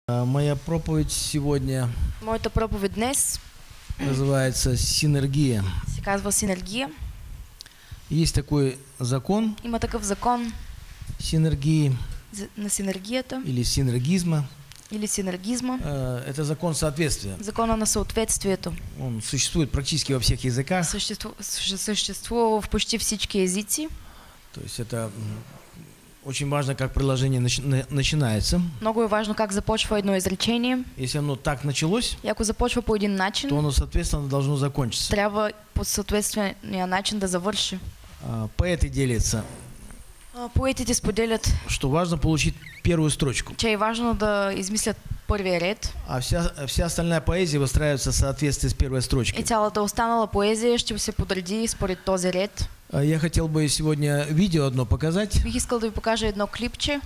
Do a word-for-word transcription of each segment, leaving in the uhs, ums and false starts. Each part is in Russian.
Моя проповедь сегодня Моята проповедь днес называется «Синергия». се казва синергия. Есть такой закон Има такъв закон синергии за- на синергията или синергизма. или синергизма. Э, Это закон соответствия. Закона на съответствието. Он существует практически во всех языках. Съществу, съще- съществува в почти всички езици. То есть это м, очень важно, как предложение нач- на- начинается. Много е важно как започва едно изречение. Если оно так началось, И ако започва по един начин, то оно, соответственно, должно закончиться. трябва по съответствения начин да завърши. А, Поэты делятся, А, Поетите споделят, что важно получить первую строчку, че е важно да измислят първия ред а вся, вся остальная поэзия выстраивается в соответствии с первой и строчкой. цялата останала поезия ще се подреди според този ред. А Я хотел бы сегодня видео одно показать. Бих искал да ви покажа едно клипче.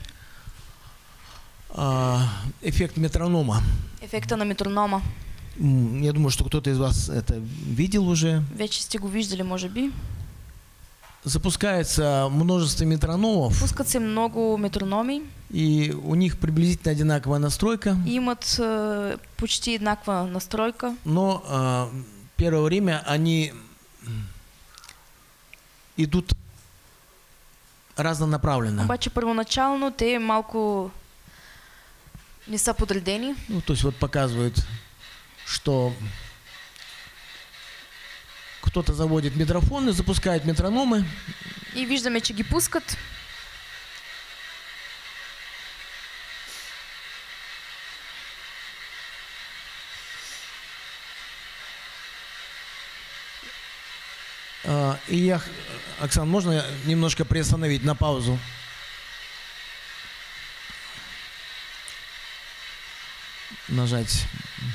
А, Эффект метронома. Ефекта на метронома. М, Я думаю, что кто-то из вас это видел уже. Вече сте го виждали, може би. Запускается множество метрономов, Пускат се много метрономи и у них приблизительно одинаковая настройка. и имат е, почти еднаква настройка, Но а, первое время они идут разнонаправленно. обаче първоначално те малко не са подредени. Ну, то есть вот показывают, что кто-то заводит микрофоны, запускает метрономы. И виждаме, че ги пускат. А, И я, х- Оксан, можно немножко приостановить на паузу? Нажать.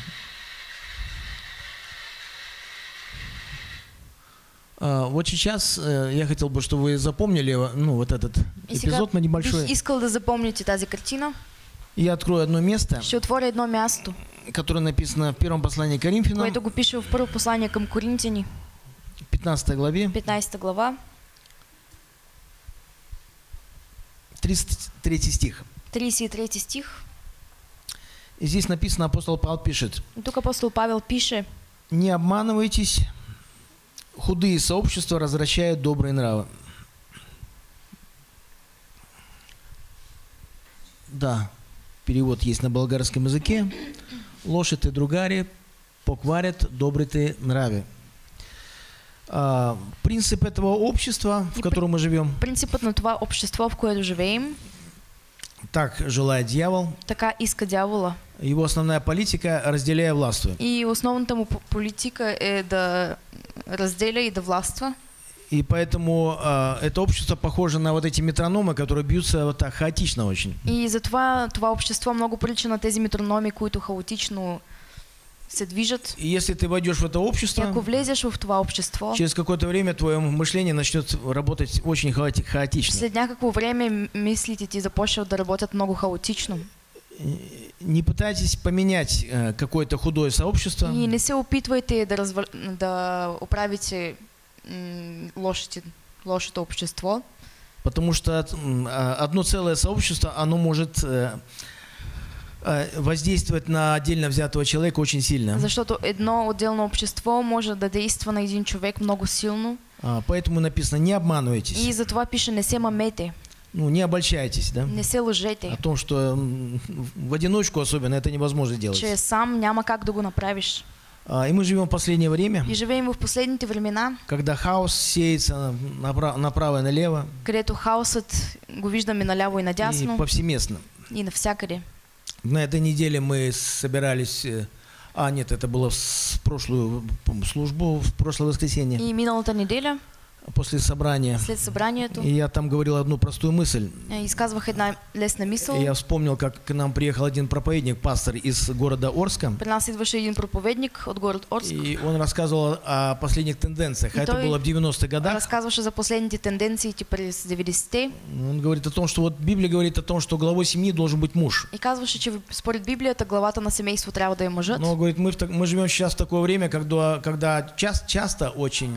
А, Вот сейчас э, я хотел бы, чтобы вы запомнили, ну, вот этот И сега эпизод на небольшой. бих искал да запомните тази картина. Я открою одно место, Ще отворя едно място, которое написано в первом послании к Коринфянам, което го пише в първо послание към Коринтяни, пятнадцатой главе, петнайсета глава, тридцать третий стих. тридесет и трети стих. И здесь написано, апостол Павел пишет: И тук апостол Павел пише: «Не обманывайтесь, худые сообщества развращают добрые нравы». Да, перевод есть на болгарском языке. «Лошите другари покварят добрые нравы». А, принцип этого общества, в И котором мы живем, принципът на това общество, в което живеем, так желает дьявол. така иска дявола. Его основная политика – разделяя властвуй. И основната му по- политика е да разделя и да властва. И поэтому а, это общество похоже на вот эти метрономы, которые бьются вот так хаотично очень. И затова това общество много прилича на тези метрономи, които хаотично се движат. И если ты войдешь в это И общество, ако влезеш в това общество, через какое-то время твое мышление начнет работать очень хаоти- хаотично. след някакво време м- мислите ти започват да работят много хаотично. Не пытайтесь поменять э, какое-то худое сообщество, И не се опитвайте да, развър... да оправите м- лошите, лошото общество, потому что м, а, одно целое сообщество, оно может э, э, воздействовать на отдельно взятого человека очень сильно. защото едно отделно общество може да действа на един човек много силно. А, Поэтому написано: не обманывайтесь, И затова пише: не се мамете, ну, не обольщайтесь, да? не се О лъжете, том, что м, в одиночку особенно это невозможно делать. че сам няма как да го направиш. А, И мы живем в последнее время, И живеем в последните времена, когда хаос сеется направо, направо и налево където хаосът го виждаме наляво и и надясно повсеместно. и навсякъде. На этой неделе мы собирались, э, а нет, это было в с- прошлую по-моему, службу, в прошлое воскресенье, И миналата неделя, после собрания. след събранието, И я там говорил одну простую мысль. е, изказвах една лесна мисъл. И я вспомнил, как к нам приехал один проповедник, пастор из города Орска. При нас идваше един проповедник от город Орск. И он рассказывал о последних тенденциях. И А это той было в девяностых годах. разказваше за последните тенденции през деветдесетте Он говорит о том, что вот Библия говорит о том, что главой семьи должен быть муж. и казваше, че според Библията главата на семейство трябва да е мъжът. Но, говорит, мы, в так- мы живем сейчас в такое время, когда, когда част- часто очень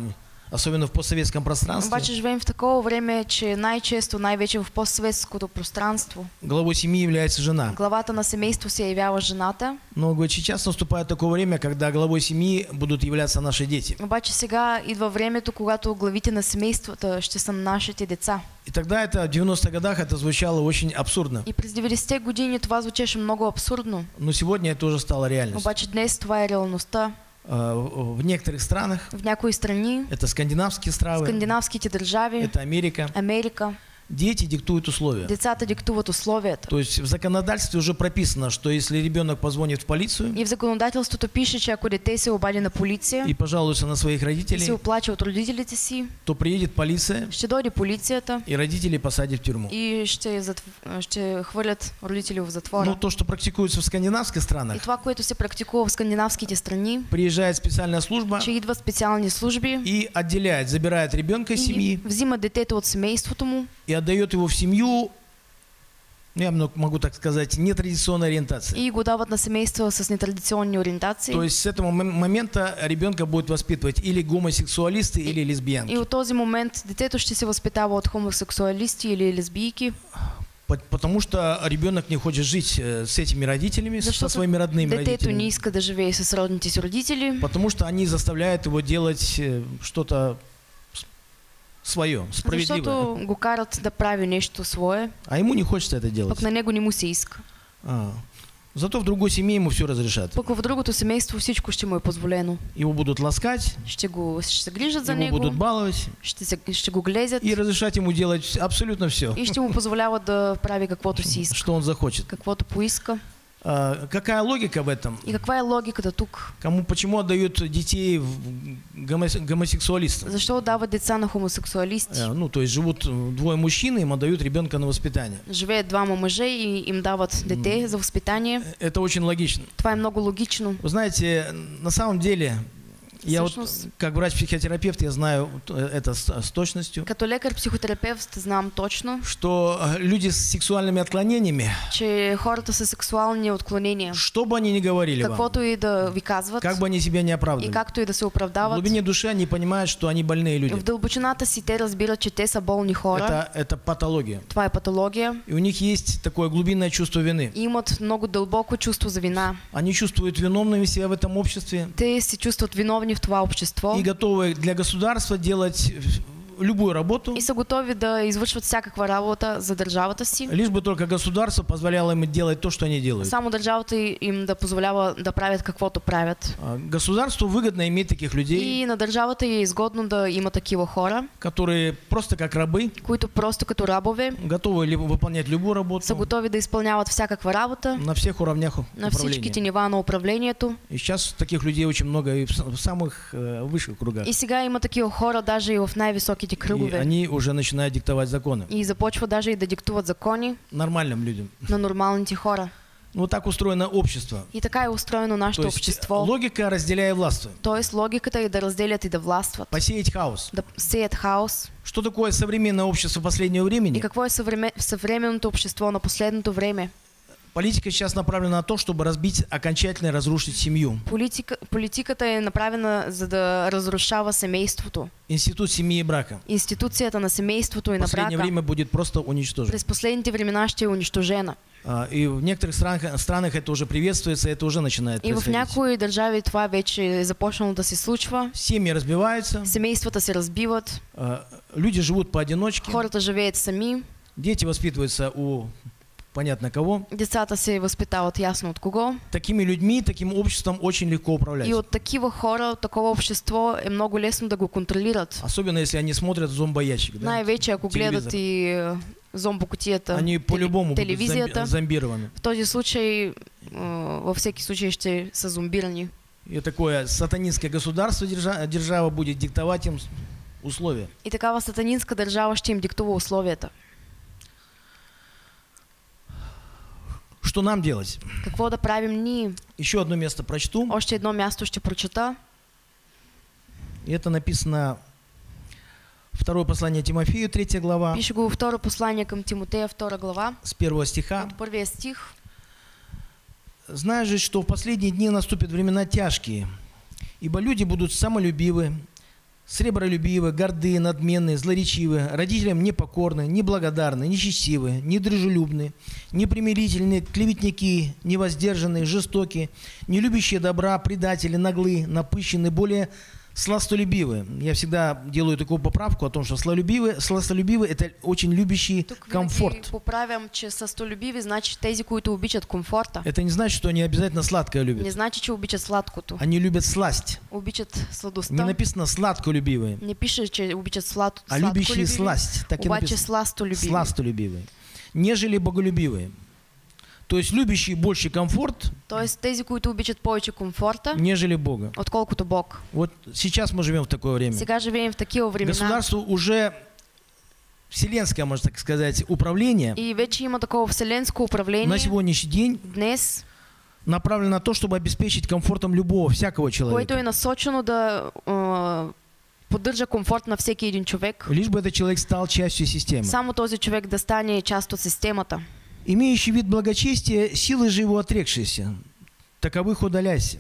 особенно в постсоветском пространстве, Обаче живеем в такова време, че най-често, най-вече в постсъветското пространство, главой семьи является жена. главата на семейство се явява жената. Но говорит, сейчас наступает такое время, когда главой семьи будут являться наши дети. Обаче сега идва времето, когато главите на семействата ще са нашите деца. И тогда это в девяностых годах это звучало очень абсурдно. И през деветдесетте години това звучеше много абсурдно. Но сегодня это уже стало реальностью. Обаче днес това е реалността. А, В некоторых странах, В някои страни, это скандинавские страны, скандинавските държави, это Америка, Америка, дети диктуют условия. децата диктуват условията. То есть в законодательстве уже прописано, что если ребенок позвонит в полицию И в законодателството пише, че ако дете се обади на полиция и пожалуется на своих и се родителей, оплаче от родителите си, то приедет полиция ще дойде полицията и родителей посадят в тюрьму. и ще, затв... ще хвърлят родители в затвора. Но то, что практикуется в скандинавских И странах, това, което се практикува в скандинавските страни, приезжает специальная служба че идват специални служби и отделяет, забирает ребенка из и семьи взима детето от семейството му и отдает его в семью, ну, я много- могу так сказать, нетрадиционной ориентации. и го дават на семейства с нетрадиционни ориентации. То есть с этого мом- момента ребенка будет воспитывать или гомосексуалисты, или лесбиянки. И от този момент детето ще се възпитава от хомосексуалисти или лесбийки, По- Потому что ребенок не хочет жить э, с этими родителями, с- со защото своими родными детето не родителями. иска да живее с родните си родители, Потому что они заставляют его делать э, что-то с- свое, справедливое. защото го карат да прави нещо свое, А ему не хочется это делать. пък на него не му се иска. А. Зато в другой семье ему все разрешат. Пък в другото семейство всичко ще му е позволено. Его будут ласкать, Ще го ще се грижат за его него, будут баловать ще, се, ще го глезят и разрешать ему делать абсолютно все, и ще му позволяват да прави каквото си иска, что он захочет. каквото поиска. А, какая логика в этом? И каква е логиката тук? Кому, почему отдают детей в гомо- гомосексуалистам? Защо отдават деца на хомосексуалисти? Э, Ну, то есть живут э, двое мужчин, им отдают ребенка на воспитание. Живеят двама мъже и им дават дете за възпитание. Это очень логично. Това е много логично. Вы знаете, на самом деле, я вот Всъщност, как врач-психотерапевт, я знаю это с, с точностью, като лекар-психотерапевт знам точно, что э, люди с сексуальными отклонениями, че хората с сексуални отклонения, что бы они ни говорили вам, каквото и да ви казват, как бы они себя не и оправдывали, както и да се в оправдават, глубине души они понимают, что они больные люди. в дълбочината си те разбират, че те са болни хора. Это, это патология. Това е патология. И у них есть такое глубинное чувство вины. И имат много дълбоко чувство за вина. Они чувствуют виновными себя в этом обществе Те се чувстват виновни в това общество и готовы для государства делать любую работу, и са готови да извършват всякаква работа за държавата си. лишь бы только государство позволяло им делать то, что они делают. Само държавата им да позволява да правят каквото правят. А, Государству выгодно иметь таких людей, И на държавата е изгодно да има такива хора, которые просто как рабы, които просто като рабове готовы ли- выполнять любую са работу готови да изпълняват всякаква работа на всех уровнях на всичките управления. нива на управлението. И сейчас таких людей очень много и в с- в самых э, высших кругах. И сега има такива хора даже и в най-високите И кръгове. они уже начинают диктовать законы И започва даже и да диктуват закони нормальным людям. на нормалните хора. Ну, вот так устроено общество. И така е устроено То нашето есть общество. логика разделяй и властвуй. Тоест логиката е да разделят и да властват, Посеять хаос. да сеят хаос. Что такое современное общество последнего И времени? какво е съвремен... съвременното общество на последното време? Политика сейчас направлена на то, чтобы разбить, окончательно разрушить семью. Политика... Политиката е направена за да разрушава семейството. Институт семьи и брака. Институцията на семейството и В на последнее брака время будет просто уничтожен. през последните времена ще е унищожена. А, И в некоторых странах, странах это уже приветствуется, это уже начинает И в происходить. някои държави това вече е започнало да се случва. Семьи разбиваются, Семействата се разбиват, а, люди живут поодиночке, хората живеят сами, дети воспитываются у понятно кого. децата се възпитават ясно от кого. Такими людьми, таким обществом очень легко управлять. И от такива хора, от такова общество е много лесно да го контролират. Особенно если они смотрят зомбоящик. Да? Най-вече ако телевизор. гледат и е, зомбокутията, Они теле- по-любому будут телевизията. зомби- зомбированы. В този случай, е, във всеки случай ще са зомбирани. И такое сатанинское государство, держа- держава будет диктовать им условия. И такава сатанинска държава ще им диктува условията. Что нам делать? Какво да правим ние? Еще одно место прочту. Още едно място ще прочета. И это написано второе послание Тимофею, третья глава, Пише го във второ послание към Тимотея, втора глава, с первого стиха. от първия стих. «Знаешь же, что в последние дни наступят времена тяжкие, ибо люди будут самолюбивы, сребролюбивы, горды, надменны, злоречивы, родителям непокорны, неблагодарны, нечестивы, недружелюбны, непримирительны, клеветники, невоздержанные, жестокие, не любящие добра, предатели, наглы, напыщенны, более сластолюбивые. Я всегда делаю такую поправку о том, что сластолюбивые, сластолюбивые это очень любящий Тук комфорт. винаги поправям, че сластолюбиви значи тези, които обичат комфорта. Это не значит, что они обязательно сладкое любят. Не значи, че обичат сладкото. Они любят сласть. Обичат сладостта. Не написано сладколюбивые, Не пише, че обичат слад... а любящие сладколюбиви, сласть. Так и обаче написано. сластолюбиви. Сластолюбивые. Нежели боголюбивые. То есть любящие больше комфорт, Тоест тези, които обичат повече комфорта, нежели Бога. отколкото Бог. Вот сейчас мы живем в такое время. Сега живеем в такива времена. Государство уже вселенское, можно так сказать, управление И вече има такова вселенско управление. на сегодняшний день Днес, направлено на то, чтобы обеспечить комфортом любого, всякого което человека. е насочено да е, поддържа комфорт на всеки един човек. Лишь бы этот человек стал частью системы. Само този човек да стане част от системата. Имеющий вид благочестия, силы же его отрекшиеся. Таковых удаляйся.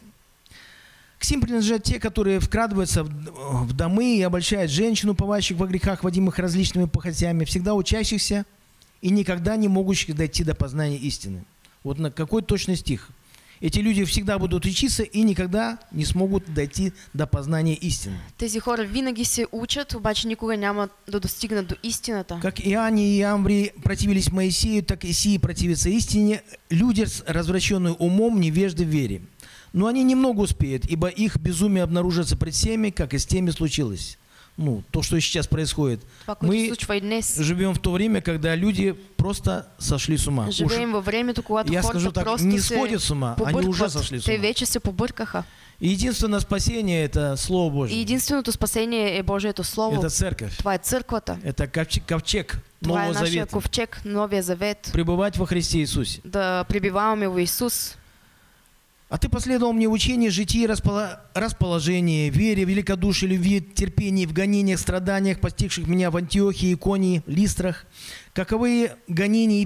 К сим принадлежат те, которые вкрадываются в, в домы и обольщают женщин, уповающих во грехах, водимых различными похотями, всегда учащихся и никогда не могущих дойти до познания истины. Вот на какой точный стих. Эти люди всегда будут учиться и никогда не смогут дойти до познания истины. Тези хора винаги се учат, обаче никога няма да достигнат до истината. Как Иоанне и Иамбри противились Моисею, так и сии противятся истине, люди, развращенные умом, невежды в вере. Но они немного успеют, ибо их безумие обнаружится пред всеми, как и с теми случилось. Ну, то, что сейчас происходит. Това, което се Мы случва и днес. живем в то время, когда люди просто сошли с ума. Уж, Живеем във времето, когато я хората скажу так, просто не се сходят с ума, они уже побъркват. сошли с Те ума. вече се побъркаха. И единственное спасение – это Слово И Божие. единственото спасение е Божието Слово. Это церковь. Това е църквата. Это ковчег, ковчег Това е Нового нашия Завета. ковчег, Новия Завет. Пребывать во Христе Иисусе. Да пребиваваме в Исус. А ты последовал мне в учении, житии, располо- расположении, вере, великодушии, любви, терпении, в гонениях, страданиях, постигших меня в Антиохии, Иконии, Листрах. Каковые гонения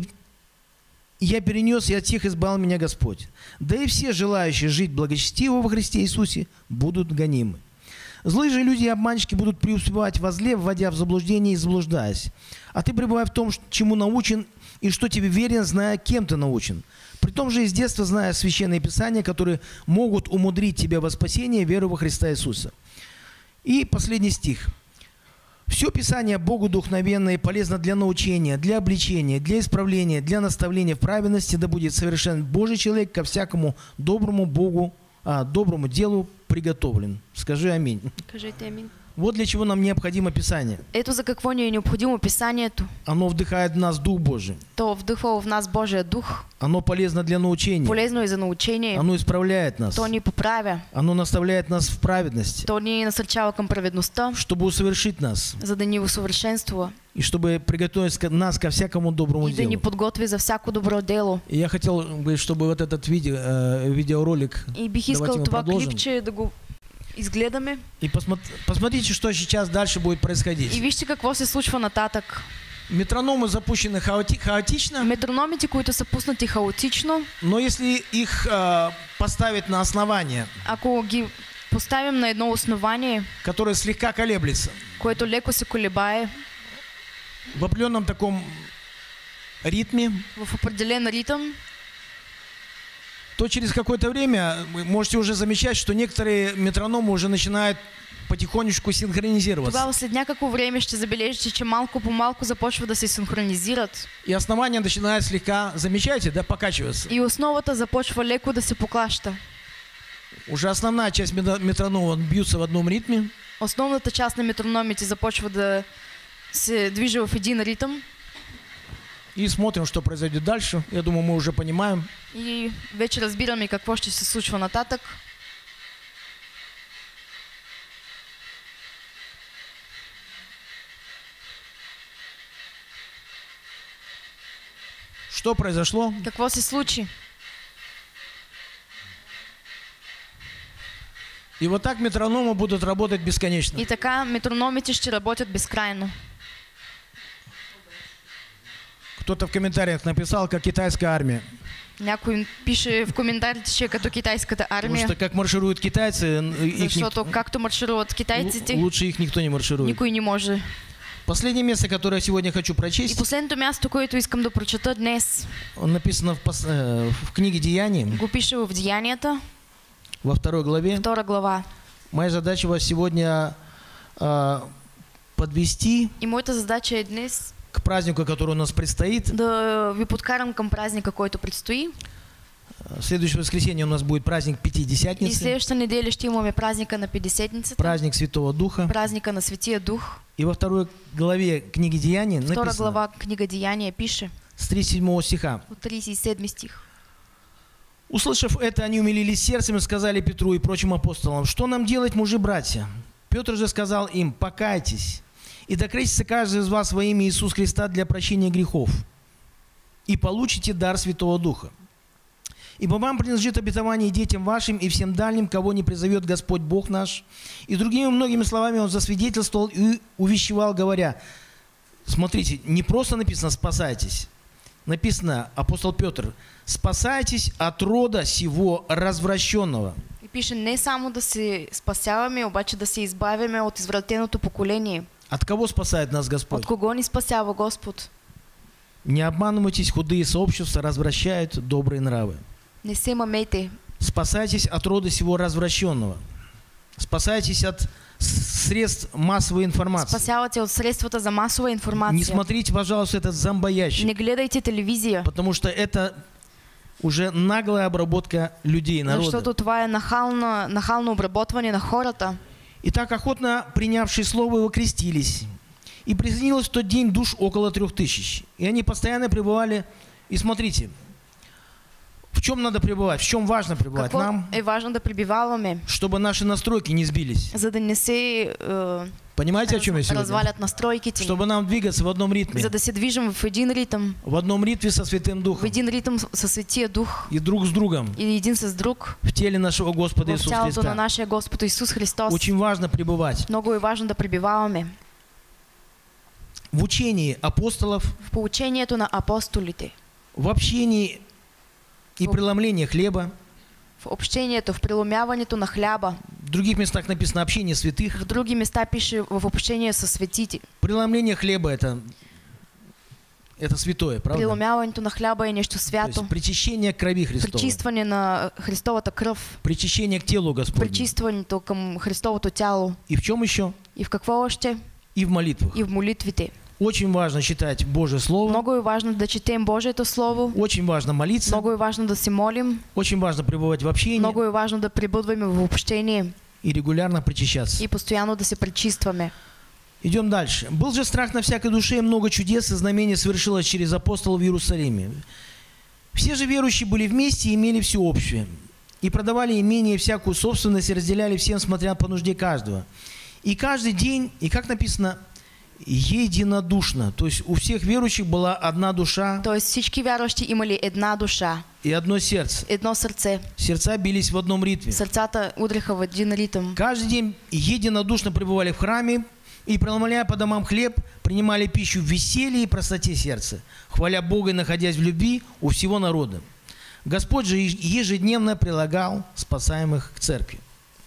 я перенес, и от всех избавил меня Господь. Да и все желающие жить благочестиво во Христе Иисусе будут гонимы. Злые же люди и обманщики будут преуспевать во зле, вводя в заблуждение и заблуждаясь. А ты пребывай в том, чему научен, и что тебе верен, зная, кем ты научен. При том же из детства зная священные писания, которые могут умудрить тебя во спасение веру во Христа Иисуса. И последний стих. Все Писание Богу духновенно и полезно для научения, для обличения, для исправления, для наставления в праведности, да будет совершен Божий человек ко всякому доброму Богу, а, доброму делу приготовлен. Скажи аминь. Кажете амин. Вот для чего нам необходимо Писание. Ето за какво ни е необходимо Писанието. Оно вдыхает в нас Дух Божий. То вдъхва в нас Божия дух. Оно полезно для научения. Полезно и за научение. Оно исправляет нас. То ни поправя. Оно наставляет нас в праведности, То ни насърчава към праведността, чтобы усовершить нас за да ни усъвършенства и чтобы приготовить нас ко всякому доброму и да ни делу. подготви за всяко добро дело. И я хотел бы, чтобы вот этот видео, э, видеоролик, И бих давайте искал мы това продолжим. клипче да го изгледаме. И посмотри- посмотрите, что сейчас дальше будет И происходить. вижте какво се случва нататък. Метрономы запущены хаоти- хаотично, Метрономите, които са пуснати хаотично, но если их э, поставить на основание, ако ги поставим на едно основание, которое слегка колеблется, което леко се колебае в определенном таком ритме, в определен ритъм, то через какое-то время вы можете уже замечать, что некоторые метрономы уже начинают потихонечку синхронизироваться. тогава след някакво време ще забележите, че малко по малко започва да се синхронизират И основание начинает слегка, замечаете, да, покачиваться. и основата започва леко да се поклаща. Уже основная часть мета- метронома бьются в одном ритме, Основната част на метрономите започва да се движи в един ритъм и смотрим, что произойдет дальше. Я думаю, мы уже понимаем. и вече разбираме какво ще се случва нататък. Что произошло? Какво се случи? И вот так метрономы будут работать бесконечно. И така метрономите ще работят безкрайно. Кто-то в комментариях написал, как китайская армия. Някой пише в коментарите, че е като китайската Потому армия. что как маршируют китайцы, их Защото ник- както маршируват лу- китайците, лучше их никто не марширует. никой не може. Последнее место, которое я сегодня хочу И прочесть, последното място, което искам да прочета днес, написано в, пос- э, в книге Деяний, го пише в Деянията, во второй главе. втора глава. Моя задача вас сегодня а, подвести И моята задача е днес к празднику, который у нас предстоит. да ви подкарам към празника, който предстои. В следующее воскресенье у нас будет праздник И Пятидесятницы, следващата неделя ще имаме празника на Пятидесетницата, праздник Святого Духа. празника на Светия Дух. И во второй главе книги Деяний Втора написано глава книга Деяния пише с тридцать седьмого стиха. от тридесет и седми стих. Услышав это, они умилились сердцем и сказали Петру и прочим апостолам: что нам делать, мужи-братья? Петр же сказал им: покайтесь, и докрестится каждый из вас во имя Иисуса Христа для прощения грехов, и получите дар Святого Духа. Ибо вам принадлежит обетование детям вашим и всем дальним, кого не призовет Господь Бог наш. И другими многими словами он засвидетельствовал и увещевал, говоря: смотрите, не просто написано «спасайтесь», написано, апостол Петр: спасайтесь от рода сего развращенного. И пише не само да се спасяваме, обаче да се избавяме от извратеното поколение. От кого спасает нас Господь? От кого ни спасява Господ? Не обманывайтесь, худые сообщества развращают добрые нравы. Не се мамейте. Спасайтесь от рода сего развращенного. Спасайтесь от с- средств массовой информации. Спасявате от средствата за масова информация. Не смотрите, пожалуйста, этот зомбоящик, Не гледайте телевизия, потому что это уже наглая обработка людей, народа. защото това е нахално, нахално обработване на хората. И так охотно принявшие слово его крестились. И присоединилось в тот день душ около трех тысяч. И они постоянно пребывали. И смотрите, в чем надо пребывать, в чем важно пребывать Какво нам, е важно да пребиваваме, чтобы наши настройки не сбились. за да не се е, Понимаете, о чем я сегодня? развалят настройките ни, Чтобы нам двигаться в одном ритме, за да се движим в един ритъм, в одном ритме со Святым в Духом един ритъм със Светия Дух и друг с другом и един с друг, в теле нашего Господа в Иисуса тялото на Христа. нашия Господ Исус Христос. Очень важно пребывать Много е важно да пребиваваме в учении апостолов, в поучението на апостолите, в общении и преломлении хлеба. в общението, в преломяването на хляба. В других местах написано общение святых. В други места пише в общение со светите. Преломление хлеба это, это святое, правда? Преломяването на хляба е нещо То есть свято. причащение к крови Христова. Причистване на Христовата кръв. Причащение к телу Господню. Причистването към Христовото тяло. И в чем еще? И в какво още? И в молитвах. И в молитвите. Очень важно читать Божье Слово. Много е важно да четем Божието Слово. Очень важно молиться. Много е важно да се молим. Очень важно пребывать в общении Много е важно да пребъдваме в общение и регулярно причащаться. и постоянно да се пречистваме. Идем дальше. Был же страх на всякой душе, и много чудес и знамений совершилось через апостолов в Иерусалиме. Все же верующие были вместе и имели все общее. И продавали имение, всякую собственность, и разделяли всем, смотря по нужде каждого. И каждый день, и как написано, единодушно. То есть у всех верующих была одна душа Тоест всички вярващи имали една душа, и одно сердце. едно сърце. Сердца бились в одном ритме. Сърцата удряха в един ритъм. Каждый день единодушно пребывали в храме и, преломляя по домам хлеб, принимали пищу в веселье и простоте сердца, хваля Бога и находясь в любви у всего народа. Господь же ежедневно прилагал спасаемых к церкви.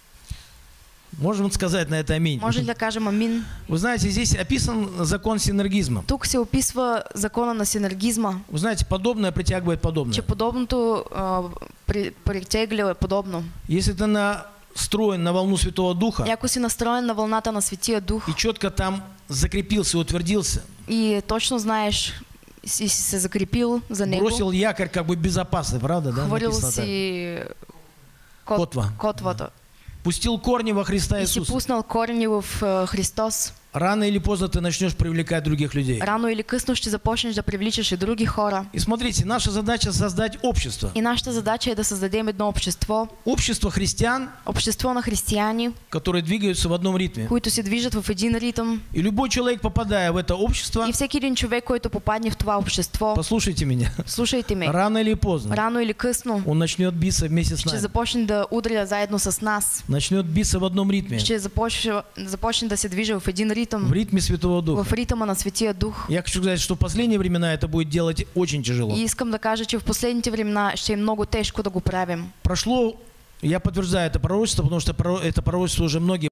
Можем сказать на это аминь. Може ли да кажем амин? Вы знаете, здесь описан закон синергизма. Тук се описва закона на синергизма, Вы знаете, подобное притягивает подобное. че подобното а, при, притегля подобно. Если ты настроен на волну Святого Духа И ако си настроен на вълната на Светия Дух и четко там закрепился и утвердился, и точно знаешь, и си се закрепил за него, бросил якорь как бы безопасный, правда? Да? хвърил Написано так. си кот, Котва. котвата Пустил корни во Христа и си Иисуса. пуснал корени в а, Христос, Рано или поздно ты начнешь привлекать других людей. рано или късно ще започнеш да привличаш и други хора. И смотрите, наша задача создать общество. И нашата задача е да създадем едно общество, Общество христиан, общество на християни, которые двигаются в одном ритме. които се движат в един ритъм. И любой человек, попадая в это общество, И всеки един човек, който попадне в това общество, послушайте меня, слушайте ме, рано или поздно рано или късно он начнет биться вместе с ще нами. започне да удря заедно с нас. Начнет биться в одном ритме. Ще започне, започне да се движа в един ритъм ритм, в ритме Святого Духа. в ритъма на Светия Дух. Я хочу сказать, что в последние времена это будет делать очень тяжело. И искам да кажа, че в последните времена ще е много тежко да го правим. Прошло, я подтверждаю это пророчество, потому что это пророчество уже многие